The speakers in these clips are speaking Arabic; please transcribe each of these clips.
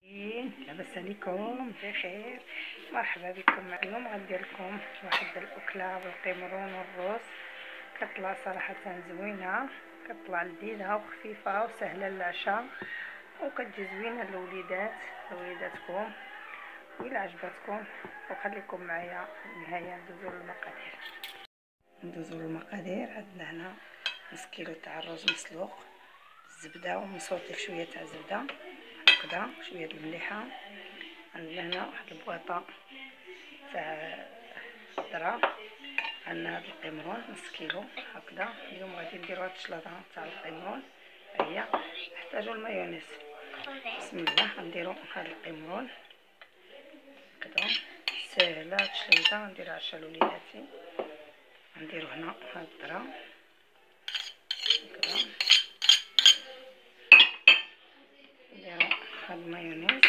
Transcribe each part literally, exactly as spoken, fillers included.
لاباس عليكم بخير؟ مرحبا بكم. اليوم غندير لكم واحد الاكله بالقمرون والروز، كطلع صراحه زوينه، كطلع لذيذه وخفيفه وسهله للعشاء، وكتجي زوينه للوليدات لوليداتكم. وإلا عجبتكم وخليكم معايا للنهايه. ندوزو للمقادير. ندوزو للمقادير. عندنا هنا نص كيلو تاع الرز مسلوق، الزبده ومصوتي في شويه تاع زبده هكذا، شويه د المليحه. عندنا هنا واحد البواطه تاع خضره. عندنا هاد القمرون نص كيلو هكذا. اليوم غادي نديرو هاد الشلاضه تاع القمرون. هي نحتاجو المايونيز. بسم الله. غنديرو هاد القمرون هكذا، ساهله هاد الشلاضه، نديرها عشا لوليداتي. غنديرو هنا هاد الذره هكذا، نديرو هاد المايونيز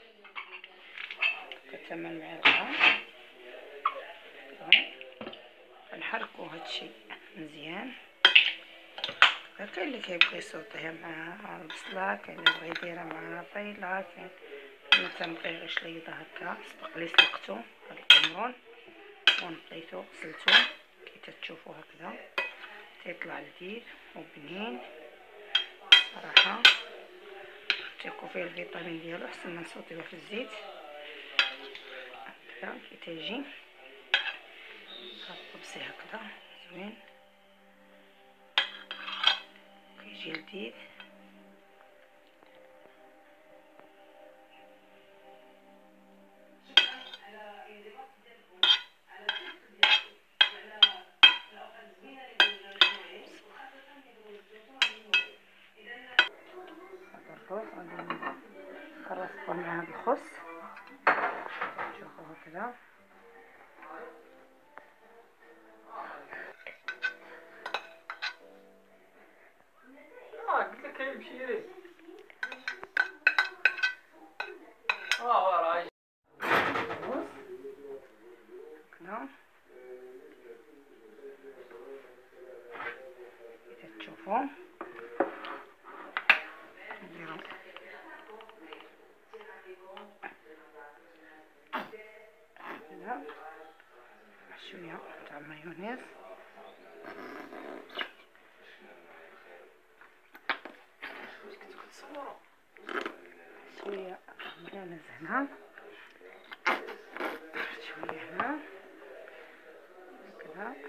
كثمان معالق. نحركو هادشي مزيان. كاين اللي كيبغي يسوطيها مع البصله، كاين اللي بغى يديرها مع طيله، كاين انا تنبقي غير شليضه هكا. سبق لي سلقتو هاد القمرون ونقيتو غسلتو كي تشوفوا هكذا، تيطلع لذيذ وبنين صراحه، تيكون فيه الفيتامين ديالو. احسن ما نسوطيوه في الزيت هكذا كي تيجي طبسي هكذا زوين، كيجي لذيذ. الرز غادي نخرصو مع هاد الخس، شوفوا هكذا. اه قلت لك يمشي لي. اه راي الرز هكذا كي تشوفوا. نديرو هكذا شويه تاع مايونيز، شويه مايونيز هنا، شويه هنا هكذا.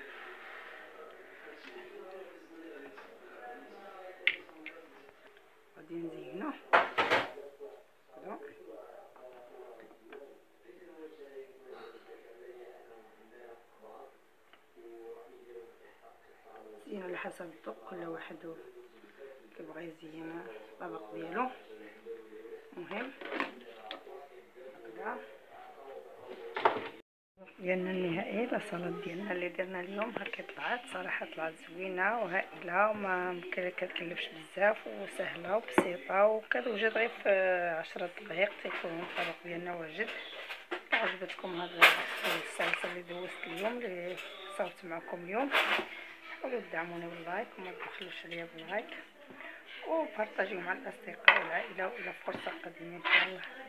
غادي نزينو هكذا. زين على حسب الذوق، كل واحد كيبغي يزين الطبق ديالو. المهم هكذا ديالنا النهائي لاصالاد ديالنا اللي درنا اليوم. هكا طلعت صراحه، طلعت زوينه وهائله وما كتكلفش بزاف وسهله وبسيطه، وكتوجد غير في عشرة دقائق تيكون الطبق ديالنا واجد. عجبتكم هذا الصلصه اللي دوزت اليوم اللي صورت معكم اليوم، حاولوا تدعموني باللايك وما تبخلوش عليا باللايك، وبارطاجيو مع الاصدقاء والعائله، والى فرصه قادمه ان شاء الله.